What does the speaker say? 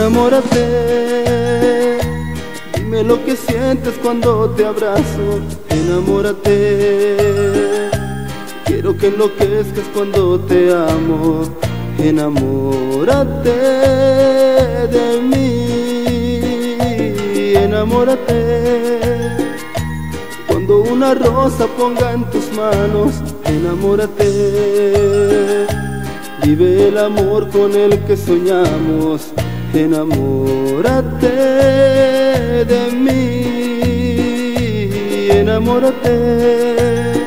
enamórate. Dime lo que sientes cuando te abrazo, enamórate. Quiero que enloquezcas cuando te amo, enamórate de mí, enamórate. Cuando una rosa ponga en tus manos, enamórate. Vive el amor con el que soñamos, enamórate de mí, enamórate.